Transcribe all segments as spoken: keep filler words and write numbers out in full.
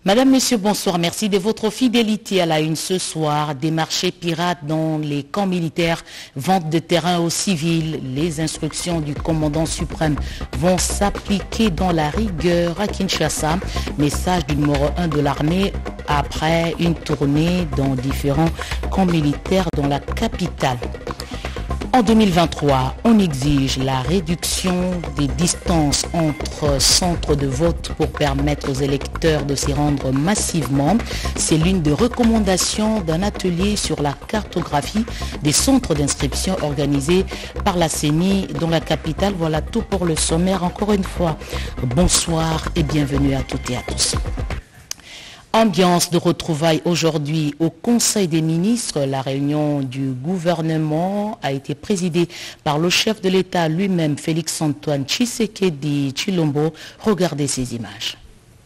Madame, Monsieur, bonsoir. Merci de votre fidélité à la une ce soir. Des marchés pirates dans les camps militaires, vente de terrain aux civils. Les instructions du commandant suprême vont s'appliquer dans la rigueur à Kinshasa. Message du numéro un de l'armée après une tournée dans différents camps militaires dans la capitale. En deux mille vingt-trois, on exige la réduction des distances entre centres de vote pour permettre aux électeurs de s'y rendre massivement. C'est l'une des recommandations d'un atelier sur la cartographie des centres d'inscription organisé par la C E N I dans la capitale. Voilà tout pour le sommaire. Encore une fois, bonsoir et bienvenue à toutes et à tous. Ambiance de retrouvailles aujourd'hui au Conseil des ministres. La réunion du gouvernement a été présidée par le chef de l'État lui-même, Félix-Antoine Tshisekedi Tshilombo. Regardez ces images.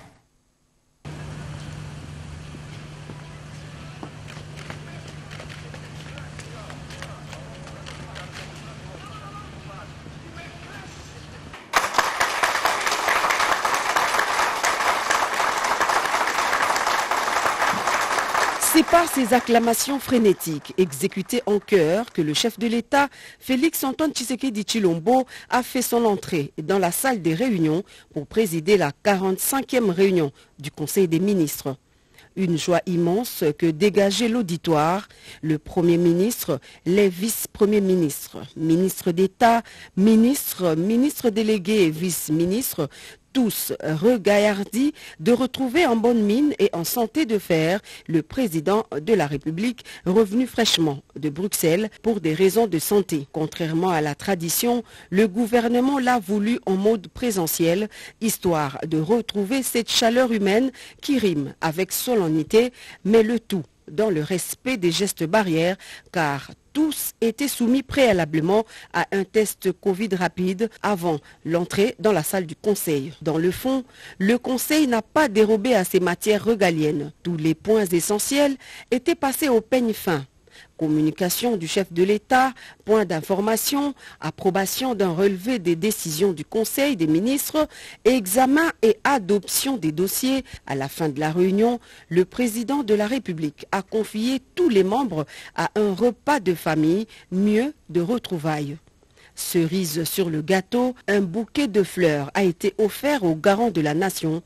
C'est par ces acclamations frénétiques exécutées en chœur que le chef de l'État, Félix-Antoine Tshisekedi Tshilombo, a fait son entrée dans la salle des réunions pour présider la quarante-cinquième réunion du Conseil des ministres. Une joie immense que dégageait l'auditoire, le Premier ministre, les vice-premiers ministres, ministres d'État, ministres, ministres délégués et vice-ministres, tous regaillardis de retrouver en bonne mine et en santé de fer le président de la République revenu fraîchement de Bruxelles pour des raisons de santé. Contrairement à la tradition, le gouvernement l'a voulu en mode présentiel, histoire de retrouver cette chaleur humaine qui rime avec solennité, mais le tout dans le respect des gestes barrières, car tous étaient soumis préalablement à un test Covid rapide avant l'entrée dans la salle du Conseil. Dans le fond, le Conseil n'a pas dérobé à ces matières régaliennes. Tous les points essentiels étaient passés au peigne fin. Communication du chef de l'État, point d'information, approbation d'un relevé des décisions du Conseil des ministres, examen et adoption des dossiers. À la fin de la réunion, le président de la République a confié tous les membres à un repas de famille, mieux de retrouvailles. Cerise sur le gâteau, un bouquet de fleurs a été offert aux garants de la nation.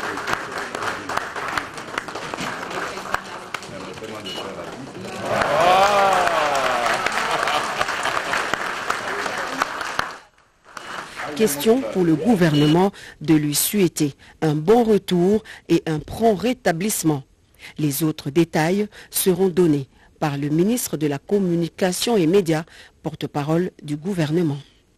Question pour le gouvernement de lui souhaiter un bon retour et un prompt rétablissement. Les autres détails seront donnés par le ministre de la Communication et Médias, porte-parole du gouvernement.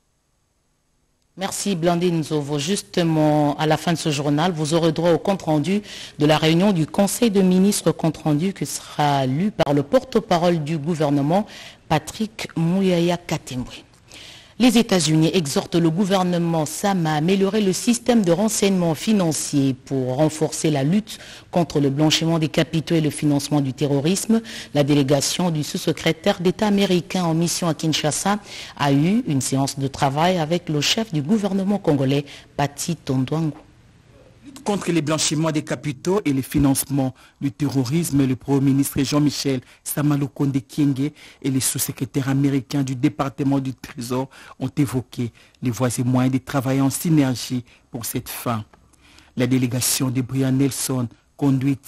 Merci Blandine Zovo. Justement, à la fin de ce journal, vous aurez droit au compte-rendu de la réunion du Conseil de ministres, compte-rendu qui sera lu par le porte-parole du gouvernement, Patrick Mouyaya Katembwe. Les États-Unis exhortent le gouvernement Sam à améliorer le système de renseignement financier pour renforcer la lutte contre le blanchiment des capitaux et le financement du terrorisme. La délégation du sous-secrétaire d'État américain en mission à Kinshasa a eu une séance de travail avec le chef du gouvernement congolais, Pati Tondouangou. Contre les blanchiments des capitaux et le financement du terrorisme, le Premier ministre Jean-Michel Samalukonde Kyenge et les sous-secrétaires américains du département du Trésor ont évoqué les voies et moyens de travailler en synergie pour cette fin. La délégation de Brian Nelson, conduite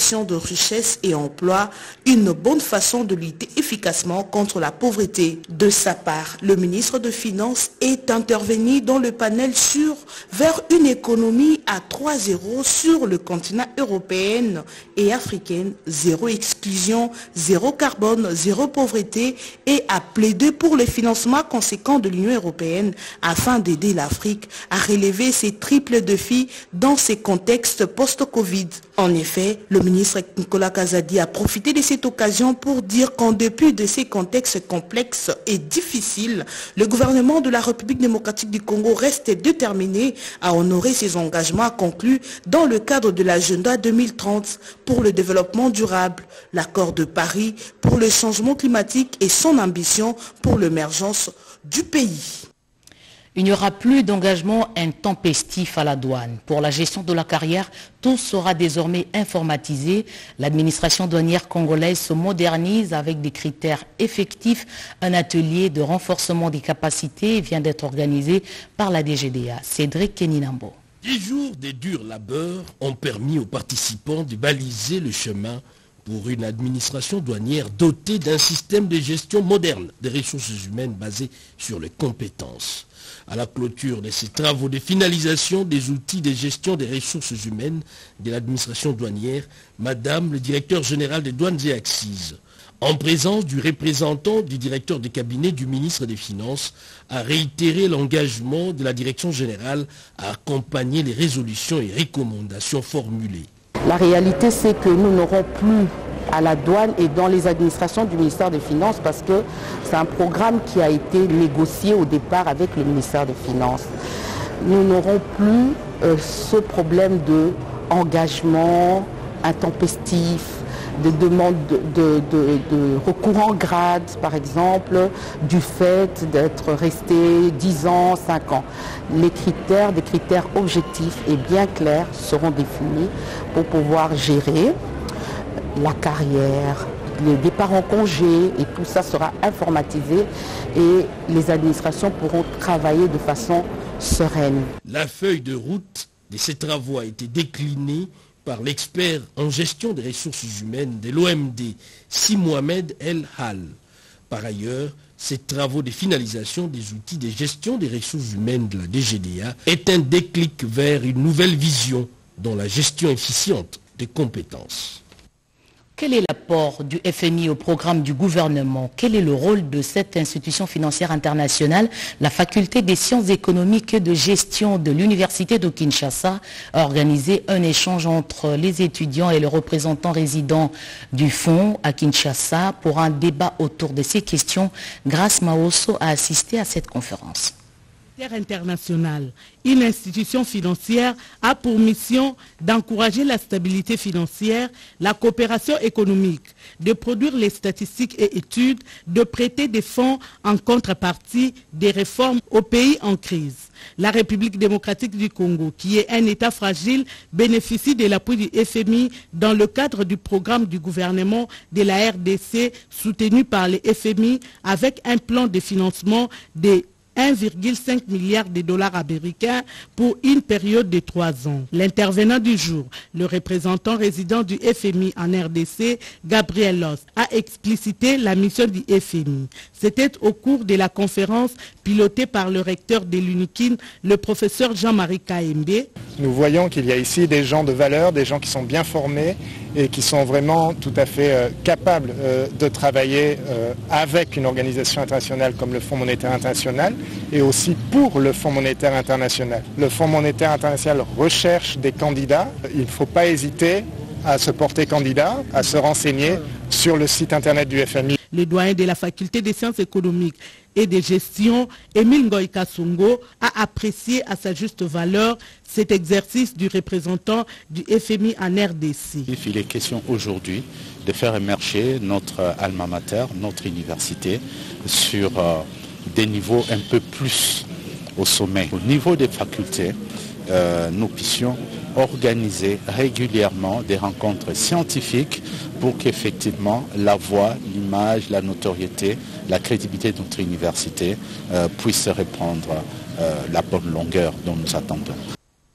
création de richesses et emplois, une bonne façon de lutter efficacement contre la pauvreté. De sa part, le ministre des Finances est intervenu dans le panel sur vers une économie à trois zéro sur le continent européen et africain, zéro exclusion, zéro carbone, zéro pauvreté, et a plaidé pour le financement conséquent de l'Union européenne afin d'aider l'Afrique à relever ces triples défis dans ces contextes post-Covid. En effet, le ministre Nicolas Kazadi a profité de cette occasion pour dire qu'en dépit de ces contextes complexes et difficiles, le gouvernement de la République démocratique du Congo reste déterminé à honorer ses engagements conclus dans le cadre de l'agenda deux mille trente pour le développement durable, l'accord de Paris pour le changement climatique et son ambition pour l'émergence du pays. Il n'y aura plus d'engagement intempestif à la douane. Pour la gestion de la carrière, tout sera désormais informatisé. L'administration douanière congolaise se modernise avec des critères effectifs. Un atelier de renforcement des capacités vient d'être organisé par la D G D A. Cédric Keninambo. Dix jours de dur labeur ont permis aux participants de baliser le chemin pour une administration douanière dotée d'un système de gestion moderne des ressources humaines basé sur les compétences. À la clôture de ces travaux de finalisation des outils de gestion des ressources humaines de l'administration douanière, Madame le directeur général des douanes et accises, en présence du représentant du directeur de cabinet du ministre des Finances, a réitéré l'engagement de la direction générale à accompagner les résolutions et recommandations formulées. La réalité, c'est que nous n'aurons plus à la douane et dans les administrations du ministère des Finances, parce que c'est un programme qui a été négocié au départ avec le ministère des Finances. Nous n'aurons plus euh, ce problème de engagement intempestif, de demande de, de, de, de recours en grade, par exemple, du fait d'être resté dix ans, cinq ans. Les critères, des critères objectifs et bien clairs seront définis pour pouvoir gérer la carrière, les départs en congé, et tout ça sera informatisé et les administrations pourront travailler de façon sereine. La feuille de route de ces travaux a été déclinée par l'expert en gestion des ressources humaines de l'O M D, Si Mohamed El Hal. Par ailleurs, ces travaux de finalisation des outils de gestion des ressources humaines de la D G D A est un déclic vers une nouvelle vision dans la gestion efficiente des compétences. Quel est l'apport du F M I au programme du gouvernement? Quel est le rôle de cette institution financière internationale? La faculté des sciences économiques et de gestion de l'université de Kinshasa a organisé un échange entre les étudiants et les représentants résidents du fonds à Kinshasa pour un débat autour de ces questions. Grace Maosso a assisté à cette conférence. Internationale, une institution financière a pour mission d'encourager la stabilité financière, la coopération économique, de produire les statistiques et études, de prêter des fonds en contrepartie des réformes aux pays en crise. La République démocratique du Congo, qui est un État fragile, bénéficie de l'appui du F M I dans le cadre du programme du gouvernement de la R D C soutenu par le F M I avec un plan de financement des un virgule cinq milliard de dollars américains pour une période de trois ans. L'intervenant du jour, le représentant résident du F M I en R D C, Gabriel Loss, a explicité la mission du F M I. C'était au cours de la conférence pilotée par le recteur de l'UNIKIN, le professeur Jean-Marie Kaembe. Nous voyons qu'il y a ici des gens de valeur, des gens qui sont bien formés et qui sont vraiment tout à fait euh, capables euh, de travailler euh, avec une organisation internationale comme le Fonds monétaire international et aussi pour le Fonds monétaire international. Le Fonds monétaire international recherche des candidats. Il ne faut pas hésiter à se porter candidat, à se renseigner sur le site internet du F M I. Le doyen de la faculté des sciences économiques et de gestion, Émile Ngoïka Songo, a apprécié à sa juste valeur cet exercice du représentant du F M I en R D C. Il est question aujourd'hui de faire émerger notre alma mater, notre université, sur euh, des niveaux un peu plus au sommet. Au niveau des facultés, euh, nous puissions organiser régulièrement des rencontres scientifiques pour qu'effectivement la voix, l'image, la notoriété, la crédibilité de notre université euh, puissent répondre euh, la bonne longueur dont nous attendons.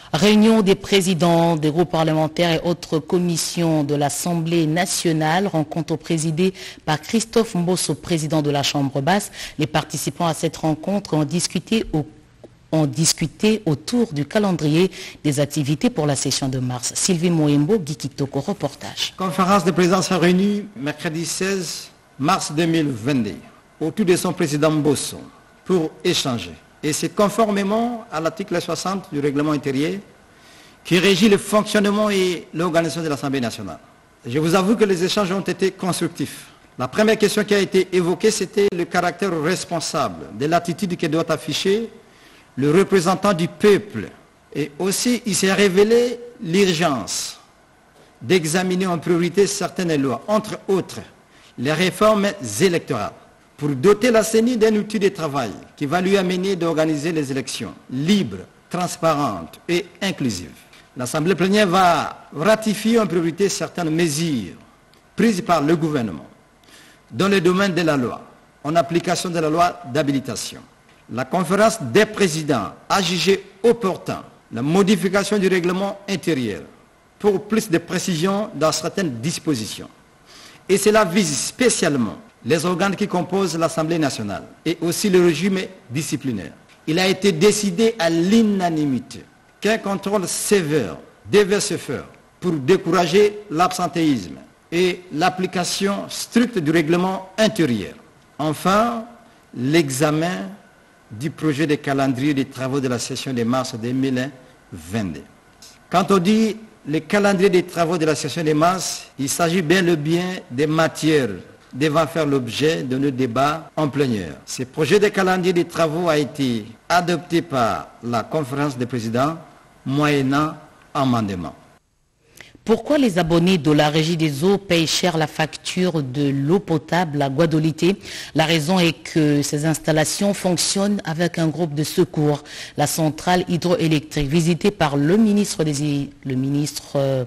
Réunion des présidents des groupes parlementaires et autres commissions de l'Assemblée nationale, rencontre présidée par Christophe Mbosso, président de la Chambre basse. Les participants à cette rencontre ont discuté, au, ont discuté autour du calendrier des activités pour la session de mars. Sylvie Moembo, Guy Kitoko, reportage. Conférence de présidence réunie mercredi seize mars deux mille vingt-deux autour de son président Mbosso pour échanger. Et c'est conformément à l'article soixante du règlement intérieur qui régit le fonctionnement et l'organisation de l'Assemblée nationale. Je vous avoue que les échanges ont été constructifs. La première question qui a été évoquée, c'était le caractère responsable de l'attitude que doit afficher le représentant du peuple. Et aussi, il s'est révélé l'urgence d'examiner en priorité certaines lois, entre autres les réformes électorales, pour doter la C E N I d'un outil de travail qui va lui amener d'organiser les élections libres, transparentes et inclusives. L'Assemblée plénière va ratifier en priorité certaines mesures prises par le gouvernement dans le domaine de la loi, en application de la loi d'habilitation. La conférence des présidents a jugé opportun la modification du règlement intérieur pour plus de précision dans certaines dispositions. Et cela vise spécialement les organes qui composent l'Assemblée nationale et aussi le régime disciplinaire. Il a été décidé à l'unanimité qu'un contrôle sévère devait se faire pour décourager l'absentéisme et l'application stricte du règlement intérieur. Enfin, l'examen du projet de calendrier des travaux de la session de mars deux mille vingt-deux. Quand on dit le calendrier des travaux de la session de mars, il s'agit bel et bien des matières devant faire l'objet de nos débats en plénière. Ce projet de calendrier des travaux a été adopté par la conférence des présidents moyennant amendement. Pourquoi les abonnés de la Régie des eaux payent cher la facture de l'eau potable à Guadolité? La raison est que ces installations fonctionnent avec un groupe de secours. La centrale hydroélectrique visitée par le ministre, des, le ministre, euh,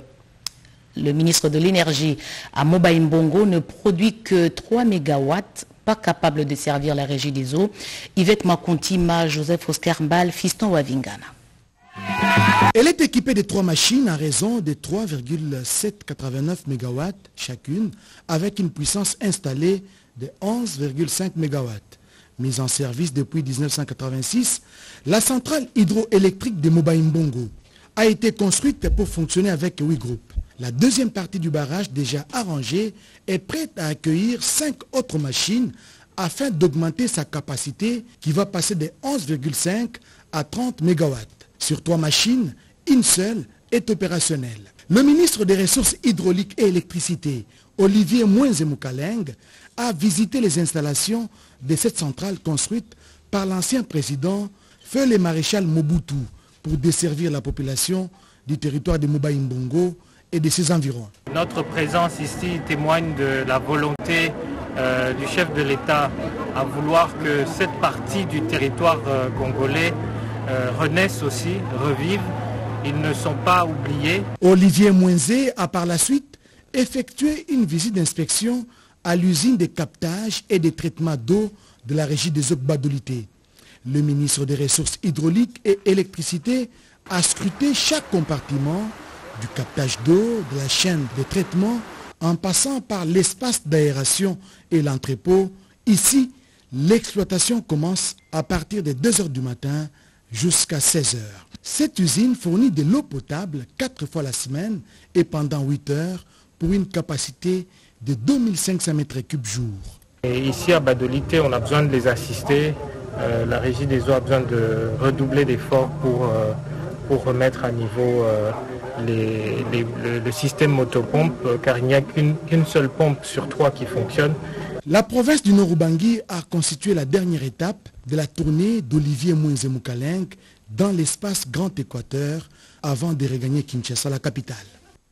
le ministre de l'énergie à Moba-Mbongo ne produit que trois mégawatts, pas capable de servir la Régie des eaux. Yvette Makontima, Joseph Oscar Mbal, Fiston Wavingana. Elle est équipée de trois machines à raison de trois virgule sept cent quatre-vingt-neuf mégawatts chacune, avec une puissance installée de onze virgule cinq mégawatts. Mise en service depuis mille neuf cent quatre-vingt-six, la centrale hydroélectrique de Moba-Mbongo a été construite pour fonctionner avec huit groupes. La deuxième partie du barrage, déjà arrangée, est prête à accueillir cinq autres machines afin d'augmenter sa capacité qui va passer de onze virgule cinq à trente mégawatts. Sur trois machines, une seule est opérationnelle. Le ministre des Ressources hydrauliques et électricité, Olivier Mwenze-Moukaleng, a visité les installations de cette centrale construite par l'ancien président Feu le Maréchal Mobutu pour desservir la population du territoire de Moba-Mbongo et de ses environs. Notre présence ici témoigne de la volonté euh, du chef de l'État à vouloir que cette partie du territoire euh, congolais Euh, renaissent aussi, revivent, ils ne sont pas oubliés. Olivier Mwenze a par la suite effectué une visite d'inspection à l'usine de captage et de traitement d'eau de la régie des eaux Guadolité. Le ministre des Ressources hydrauliques et électricité a scruté chaque compartiment du captage d'eau, de la chaîne de traitement, en passant par l'espace d'aération et l'entrepôt. Ici, l'exploitation commence à partir de deux heures du matin jusqu'à seize heures. Cette usine fournit de l'eau potable quatre fois la semaine et pendant huit heures pour une capacité de deux mille cinq cents mètres cubes jour. Et ici à Guadolité, on a besoin de les assister. Euh, la Régie des eaux a besoin de redoubler d'efforts pour, euh, pour remettre à niveau euh, les, les, le, le système motopompe, euh, car il n'y a qu'une qu'une seule pompe sur trois qui fonctionne. La province du Nord-Ubangi a constitué la dernière étape de la tournée d'Olivier Mwenze-Moukaleng dans l'espace Grand Équateur avant de regagner Kinshasa, la capitale.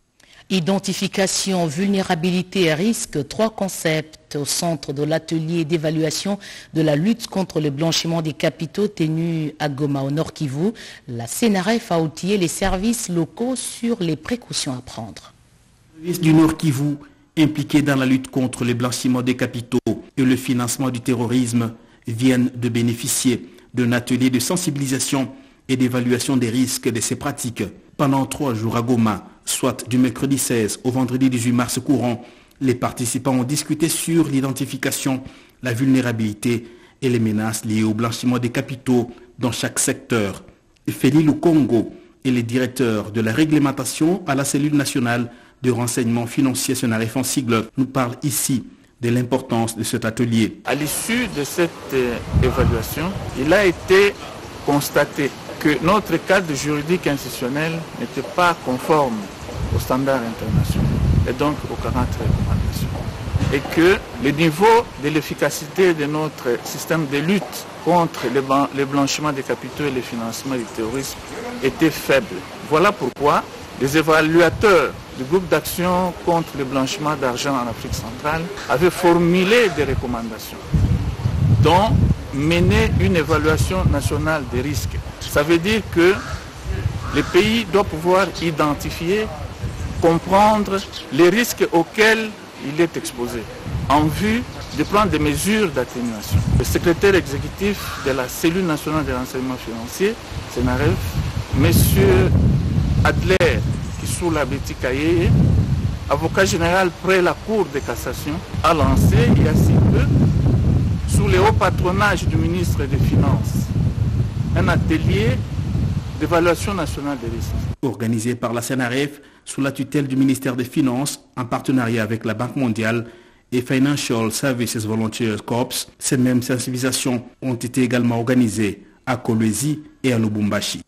Identification, vulnérabilité et risque, trois concepts au centre de l'atelier d'évaluation de la lutte contre le blanchiment des capitaux tenu à Goma au Nord Kivu. La C N R F a outillé les services locaux sur les précautions à prendre. Le service du Nord Kivu impliqués dans la lutte contre le blanchiment des capitaux et le financement du terrorisme viennent de bénéficier d'un atelier de sensibilisation et d'évaluation des risques de ces pratiques. Pendant trois jours à Goma, soit du mercredi seize au vendredi dix-huit mars courant, les participants ont discuté sur l'identification, la vulnérabilité et les menaces liées au blanchiment des capitaux dans chaque secteur. Félix Lukongo est le directeur de la réglementation à la cellule nationale de renseignement financier Senaref en sigle, nous parle ici de l'importance de cet atelier. À l'issue de cette euh, évaluation, il a été constaté que notre cadre juridique institutionnel n'était pas conforme aux standards internationaux et donc aux quarante recommandations. Et que le niveau de l'efficacité de notre système de lutte contre le blanchiment des capitaux et le financement du terrorisme était faible. Voilà pourquoi les évaluateurs du groupe d'action contre le blanchiment d'argent en Afrique centrale avaient formulé des recommandations, dont mener une évaluation nationale des risques. Ça veut dire que le pays doit pouvoir identifier, comprendre les risques auxquels il est exposé, en vue de prendre des mesures d'atténuation. Le secrétaire exécutif de la cellule nationale de renseignement financier, Senaref, M. Adler Kisula-Betty Kayeye, avocat général près la Cour de cassation, a lancé il y a si peu, sous le haut patronage du ministre des Finances, un atelier d'évaluation nationale des risques. Organisé par la Senaref sous la tutelle du ministère des Finances en partenariat avec la Banque mondiale et Financial Services Volunteers Corps, ces mêmes sensibilisations ont été également organisées à Kolwezi et à Lubumbashi.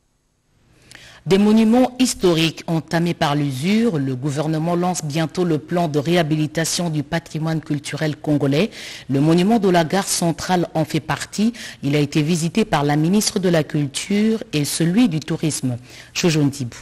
Des monuments historiques entamés par l'usure, le gouvernement lance bientôt le plan de réhabilitation du patrimoine culturel congolais. Le monument de la gare centrale en fait partie. Il a été visité par la ministre de la Culture et celui du Tourisme. Chojon Tibou.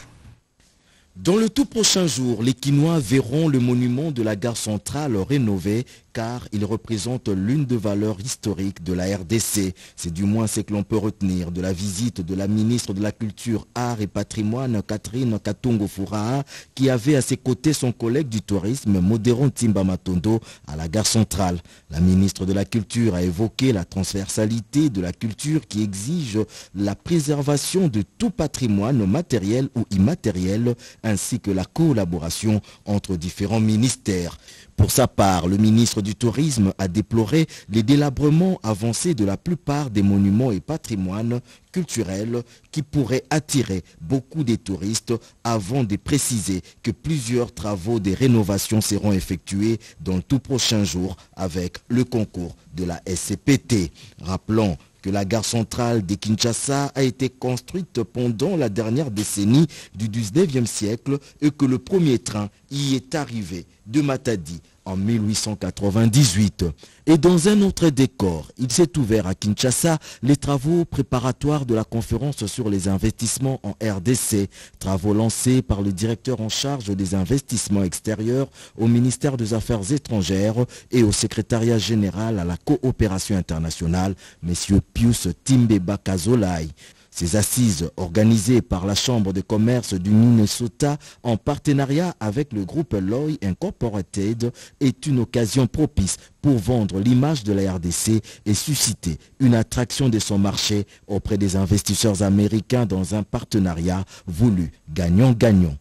Dans le tout prochain jour, les Kinois verront le monument de la gare centrale rénové car il représente l'une des valeurs historiques de la R D C. C'est du moins ce que l'on peut retenir de la visite de la ministre de la Culture, Art et Patrimoine, Catherine Katongo-Furaha, qui avait à ses côtés son collègue du tourisme, Modéron Timba Matondo, à la gare centrale. La ministre de la Culture a évoqué la transversalité de la culture qui exige la préservation de tout patrimoine matériel ou immatériel, ainsi que la collaboration entre différents ministères. Pour sa part, le ministre du Tourisme a déploré les délabrements avancés de la plupart des monuments et patrimoines culturels qui pourraient attirer beaucoup de touristes avant de préciser que plusieurs travaux de rénovation seront effectués dans le tout prochain jour avec le concours de la S C P T. Rappelons que la gare centrale de Kinshasa a été construite pendant la dernière décennie du dix-neuvième siècle et que le premier train y est arrivé de Matadi en mille huit cent quatre-vingt-dix-huit. Et dans un autre décor, il s'est ouvert à Kinshasa les travaux préparatoires de la conférence sur les investissements en R D C, travaux lancés par le directeur en charge des investissements extérieurs au ministère des Affaires étrangères et au secrétariat général à la coopération internationale, M. Pius Timbeba Kazolai. Ces assises, organisées par la Chambre de commerce du Minnesota en partenariat avec le groupe Loy Incorporated, est une occasion propice pour vendre l'image de la R D C et susciter une attraction de son marché auprès des investisseurs américains dans un partenariat voulu gagnant-gagnant.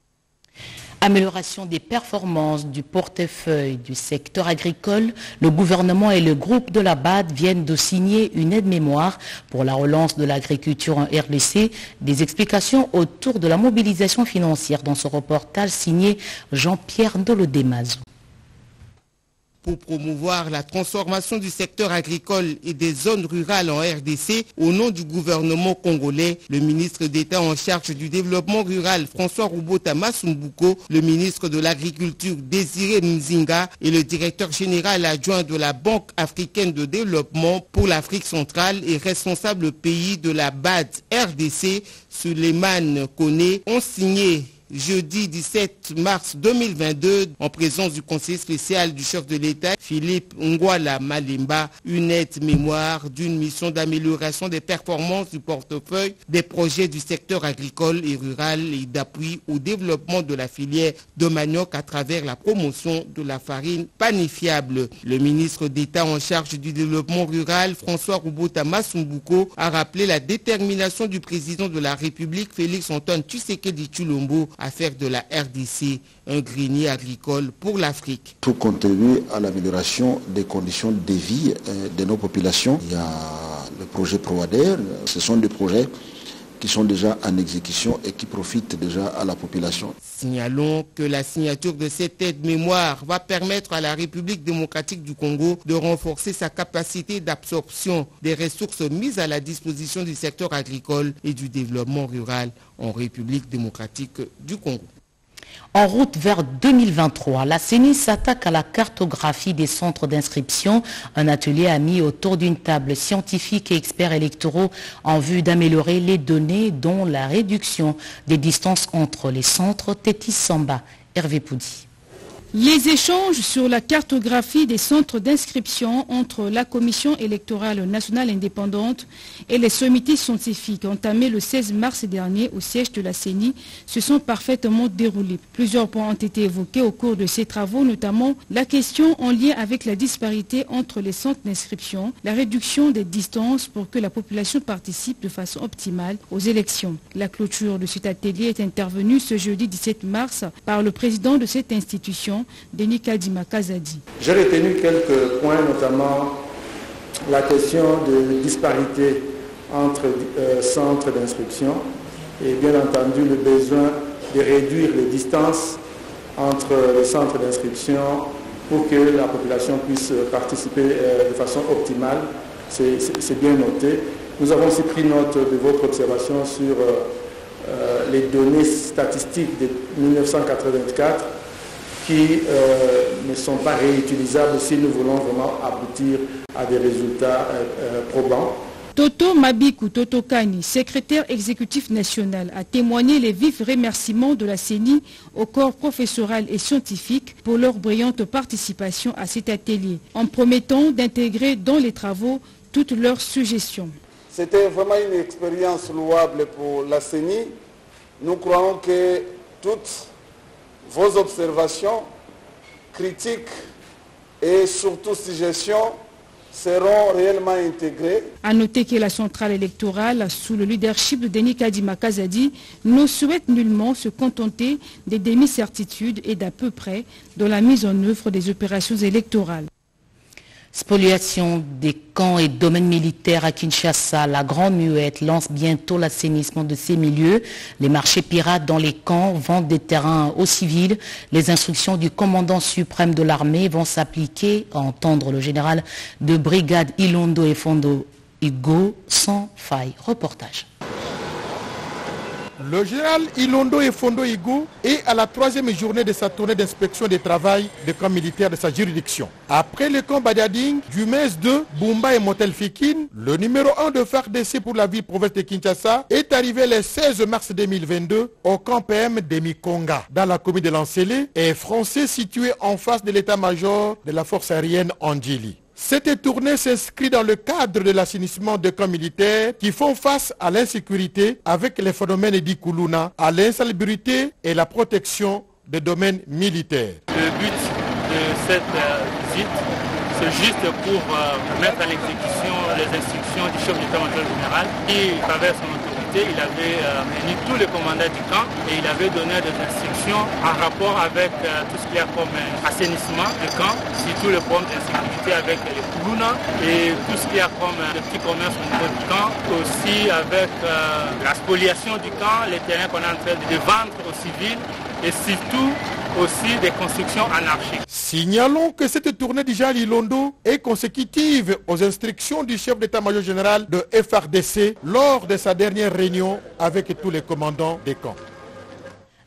Amélioration des performances du portefeuille du secteur agricole, le gouvernement et le groupe de la B A D viennent de signer une aide-mémoire pour la relance de l'agriculture en R D C. Des explications autour de la mobilisation financière dans ce reportage signé Jean-Pierre Ndolodemazo. Pour promouvoir la transformation du secteur agricole et des zones rurales en R D C, au nom du gouvernement congolais, le ministre d'État en charge du développement rural François Roubota Masumbuko, le ministre de l'Agriculture Désiré Nzinga et le directeur général adjoint de la Banque africaine de développement pour l'Afrique centrale et responsable pays de la B A D R D C, Suleiman Kone, ont signé jeudi dix-sept mars deux mille vingt-deux, en présence du conseiller spécial du chef de l'État, Philippe Ngwala Malimba, une aide mémoire d'une mission d'amélioration des performances du portefeuille des projets du secteur agricole et rural et d'appui au développement de la filière de manioc à travers la promotion de la farine panifiable. Le ministre d'État en charge du développement rural, François Roubota Masumbuko, a rappelé la détermination du président de la République, Félix Antoine Tshisekedi Tshilombo, à faire de la R D C un grenier agricole pour l'Afrique. Pour contribuer à l'amélioration des conditions de vie de nos populations, il y a le projet ProAder. Ce sont des projets qui sont déjà en exécution et qui profitent déjà à la population. Signalons que la signature de cette aide-mémoire va permettre à la République démocratique du Congo de renforcer sa capacité d'absorption des ressources mises à la disposition du secteur agricole et du développement rural en République démocratique du Congo. En route vers deux mille vingt-trois, la C E N I s'attaque à la cartographie des centres d'inscription. Un atelier a mis autour d'une table scientifique et experts électoraux en vue d'améliorer les données, dont la réduction des distances entre les centres. Tétis Samba, Hervé Poudi. Les échanges sur la cartographie des centres d'inscription entre la Commission électorale nationale indépendante et les sommités scientifiques entamés le seize mars dernier au siège de la C E N I se sont parfaitement déroulés. Plusieurs points ont été évoqués au cours de ces travaux, notamment la question en lien avec la disparité entre les centres d'inscription, la réduction des distances pour que la population participe de façon optimale aux élections. La clôture de cet atelier est intervenue ce jeudi dix-sept mars par le président de cette institution, Denis Kadima Kazadi. J'ai retenu quelques points, notamment la question de disparité entre euh, centres d'inscription et bien entendu le besoin de réduire les distances entre les centres d'inscription pour que la population puisse participer euh, de façon optimale. C'est bien noté. Nous avons aussi pris note de votre observation sur euh, euh, les données statistiques de mille neuf cent quatre-vingt-quatre qui euh, ne sont pas réutilisables si nous voulons vraiment aboutir à des résultats euh, euh, probants. Toto Mabikou Totokani, secrétaire exécutif national, a témoigné les vifs remerciements de la C E N I au corps professoral et scientifique pour leur brillante participation à cet atelier, en promettant d'intégrer dans les travaux toutes leurs suggestions. C'était vraiment une expérience louable pour la C E N I. Nous croyons que toutes vos observations, critiques et surtout suggestions seront réellement intégrées. A noter que la centrale électorale, sous le leadership de Denis Kadima Kazadi, ne souhaite nullement se contenter des demi-certitudes et d'à peu près dans la mise en œuvre des opérations électorales. Spoliation des camps et domaines militaires à Kinshasa, la Grande Muette lance bientôt l'assainissement de ces milieux. Les marchés pirates dans les camps, vente des terrains aux civils. Les instructions du commandant suprême de l'armée vont s'appliquer, à entendre le général de brigade Ilondo et Fondo Igo, sans faille. Reportage. Le général Ilondo et Fondo Igo est à la troisième journée de sa tournée d'inspection des travail des camps militaires de sa juridiction. Après le camp Badiading, du M E S deux, Bumba et Motel Fikin, le numéro un de F A R D C pour la ville province de Kinshasa est arrivé le seize mars deux mille vingt-deux au camp P M de Mikonga, dans la commune de Lancélé, et français situé en face de l'état-major de la force aérienne Andjili. Cette tournée s'inscrit dans le cadre de l'assainissement de camps militaires qui font face à l'insécurité avec les phénomènes d'Ikuluna, à l'insalubrité et la protection des domaines militaires. Le but de cette euh, visite, c'est juste pour euh, mettre en exécution les instructions du chef d'état-major général qui, à travers son autorité, il avait euh, réuni tous les commandants du camp et il avait donné des instructions en rapport avec euh, tout ce qu'il y a comme euh, assainissement du camp, surtout le problème d'insécurité avec les Kuluna et tout ce qu'il y a comme euh, le petit commerce au niveau du camp, aussi avec euh, la spoliation du camp, les terrains qu'on est en train de vendre aux civils et surtout aussi des constructions anarchiques. Signalons que cette tournée du général Ilondo est consécutive aux instructions du chef d'état-major général de F A R D C lors de sa dernière réunion avec tous les commandants des camps.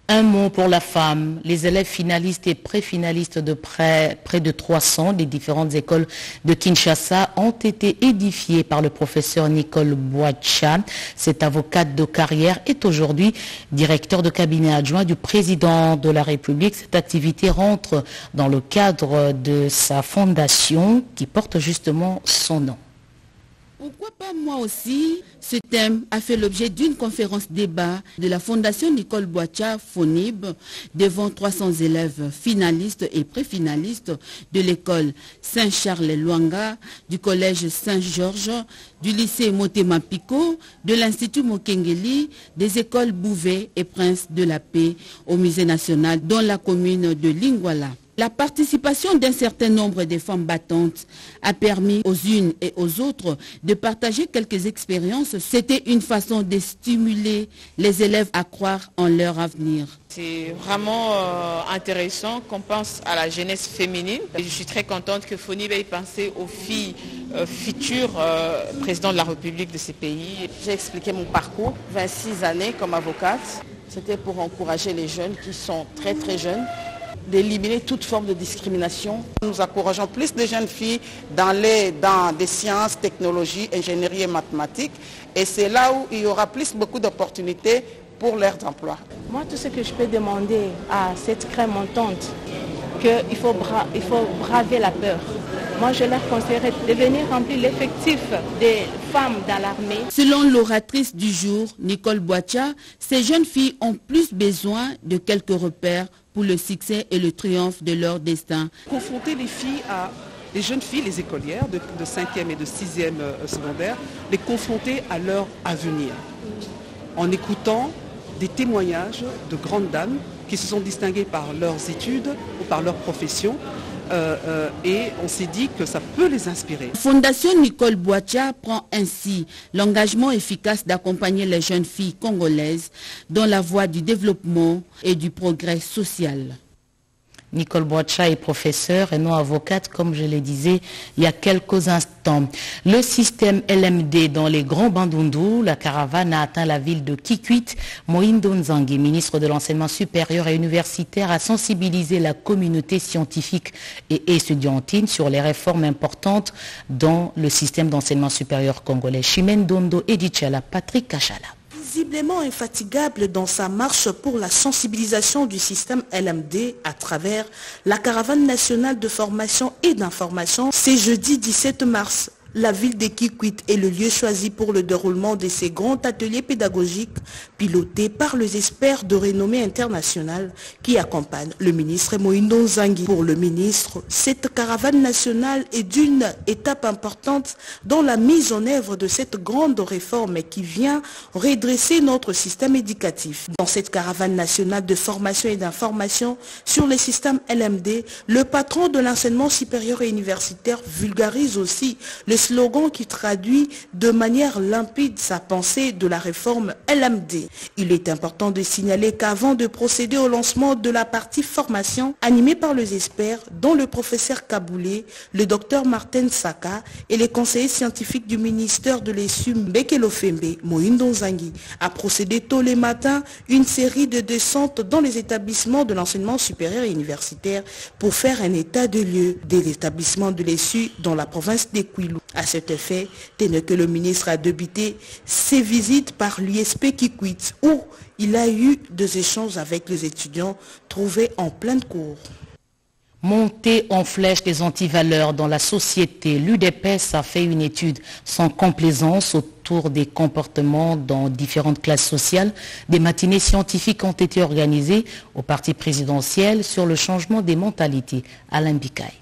Un mot pour la femme. Les élèves finalistes et pré-finalistes de près, près de trois cents des différentes écoles de Kinshasa ont été édifiés par le professeur Nicole Boacha. Cette avocate de carrière est aujourd'hui directeur de cabinet adjoint du président de la République. Cette activité rentre dans le cadre de sa fondation qui porte justement son nom. Pourquoi pas moi aussi? Ce thème a fait l'objet d'une conférence débat de la Fondation Nicole Boacha Fonib devant trois cents élèves finalistes et pré-finalistes de l'école Saint-Charles-Luanga, du collège Saint-Georges, du lycée Motema Pico, de l'Institut Mokengeli, des écoles Bouvet et Prince de la Paix au Musée national dans la commune de Lingwala. La participation d'un certain nombre de femmes battantes a permis aux unes et aux autres de partager quelques expériences. C'était une façon de stimuler les élèves à croire en leur avenir. C'est vraiment euh, intéressant qu'on pense à la jeunesse féminine. Et je suis très contente que Fonib ait pensé aux filles euh, futures euh, présidents de la République de ces pays. J'ai expliqué mon parcours, vingt-six années comme avocate. C'était pour encourager les jeunes qui sont très très jeunes, d'éliminer toute forme de discrimination. Nous encourageons plus de jeunes filles dans, les, dans des sciences, technologies, ingénierie et mathématiques. Et c'est là où il y aura plus beaucoup d'opportunités pour leurs emplois. Moi, tout ce que je peux demander à cette crème montante, qu'il faut, bra il faut braver la peur. Moi, je leur conseillerais de venir remplir l'effectif des femmes dans l'armée. Selon l'oratrice du jour, Nicole Boacha, ces jeunes filles ont plus besoin de quelques repères pour le succès et le triomphe de leur destin. Confronter les filles à les jeunes filles, les écolières de, de cinquième et de sixième euh, secondaire, les confronter à leur avenir, en écoutant des témoignages de grandes dames qui se sont distinguées par leurs études ou par leur profession. Euh, euh, et on s'est dit que ça peut les inspirer. Fondation Nicole Boacha prend ainsi l'engagement efficace d'accompagner les jeunes filles congolaises dans la voie du développement et du progrès social. Nicole Boacha est professeure et non avocate, comme je le disais il y a quelques instants. Le système L M D dans les Grands Bandundu, la caravane a atteint la ville de Kikwit. Moïndo Nzangi, ministre de l'Enseignement supérieur et universitaire, a sensibilisé la communauté scientifique et étudiantine sur les réformes importantes dans le système d'enseignement supérieur congolais. Chimène Dondo, Edichala, Patrick Kachala. Visiblement infatigable dans sa marche pour la sensibilisation du système L M D à travers la caravane nationale de formation et d'information, c'est jeudi dix-sept mars. La ville de Kikwit est le lieu choisi pour le déroulement de ces grands ateliers pédagogiques pilotés par les experts de renommée internationale qui accompagnent le ministre Moïndo Nzangi. Pour le ministre, cette caravane nationale est d'une étape importante dans la mise en œuvre de cette grande réforme qui vient redresser notre système éducatif. Dans cette caravane nationale de formation et d'information sur le système L M D, le patron de l'enseignement supérieur et universitaire vulgarise aussi le slogan qui traduit de manière limpide sa pensée de la réforme L M D. Il est important de signaler qu'avant de procéder au lancement de la partie formation animée par les experts, dont le professeur Kaboulé, le docteur Martin Saka et les conseillers scientifiques du ministère de l'E S U Mbekelo Fembe, Moïndo Nzangi, a procédé tôt les matins une série de descentes dans les établissements de l'enseignement supérieur et universitaire pour faire un état de lieu de l'établissement de l'E S U dans la province de Kwilu. À cet effet, tel que le ministre a débuté ses visites par l'U S P Kikwit, où il a eu des échanges avec les étudiants trouvés en pleine cour. Montée en flèche des antivaleurs dans la société, l'U D P S a fait une étude sans complaisance autour des comportements dans différentes classes sociales. Des matinées scientifiques ont été organisées au parti présidentiel sur le changement des mentalités. Alain Bikaï.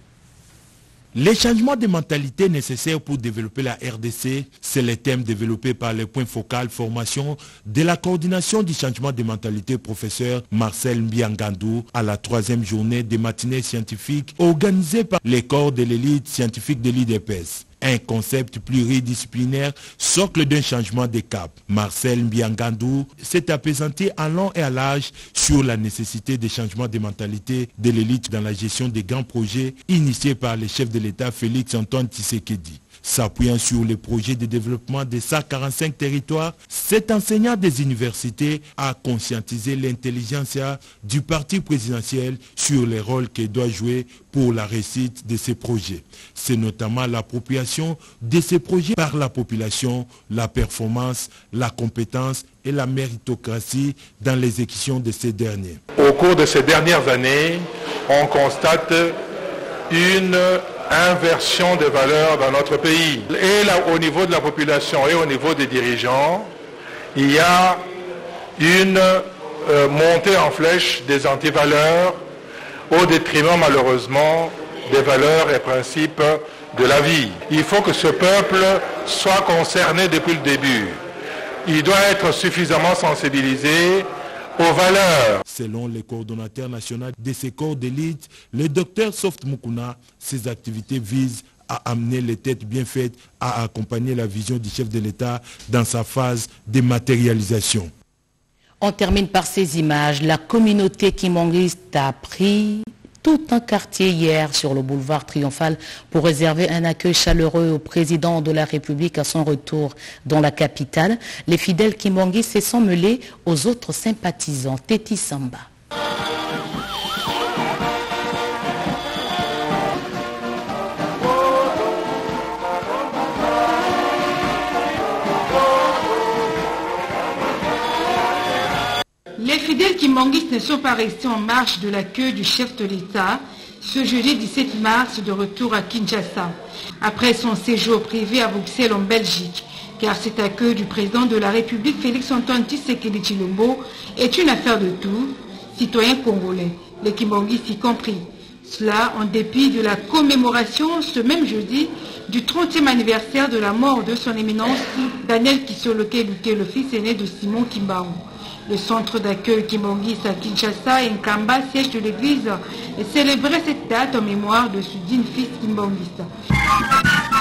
Les changements de mentalité nécessaires pour développer la R D C, c'est le thème développé par le point focal formation de la coordination du changement de mentalité professeur Marcel Mbiangandou à la troisième journée des matinées scientifiques organisée par les corps de l'élite scientifique de l'U D P S. Un concept pluridisciplinaire, socle d'un changement de cap. Marcel Mbiangandou s'est apaisanté en long et à large sur la nécessité des changements de mentalité de l'élite dans la gestion des grands projets initiés par le chef de l'État Félix Antoine Tshisekedi. S'appuyant sur les projets de développement des cent quarante-cinq territoires, cet enseignant des universités a conscientisé l'intelligentsia du parti présidentiel sur les rôles qu'il doit jouer pour la réussite de ces projets. C'est notamment l'appropriation de ces projets par la population, la performance, la compétence et la méritocratie dans l'exécution de ces derniers. Au cours de ces dernières années, on constate une inversion des valeurs dans notre pays. Et là, au niveau de la population et au niveau des dirigeants, il y a une euh, montée en flèche des antivaleurs au détriment malheureusement des valeurs et principes de la vie. Il faut que ce peuple soit concerné depuis le début. Il doit être suffisamment sensibilisé aux valeurs. Selon le coordonnateur national de ces corps d'élite, le docteur Soft Mukuna, ces activités visent à amener les têtes bien faites à accompagner la vision du chef de l'État dans sa phase de matérialisation. On termine par ces images. La communauté kimbanguiste a pris tout un quartier hier sur le boulevard Triomphal pour réserver un accueil chaleureux au président de la République à son retour dans la capitale. Les fidèles kimbanguistes se sont mêlés aux autres sympathisants. Teti Samba. Les fidèles kimbanguistes ne sont pas restés en marche de l'accueil du chef de l'État ce jeudi dix-sept mars de retour à Kinshasa, après son séjour privé à Bruxelles en Belgique, car cet accueil du président de la République Félix-Antoine Tshisekedi Tshilombo est une affaire de tous, citoyens congolais, les kimbanguistes y compris. Cela en dépit de la commémoration ce même jeudi du trentième anniversaire de la mort de son éminence Daniel Kisoloke Luke, le fils aîné de Simon Kimbangu. Le centre d'accueil kimbanguiste à Kinshasa et Nkamba, siège de l'église, et célébrait cette date en mémoire de ce digne fils kimbanguiste.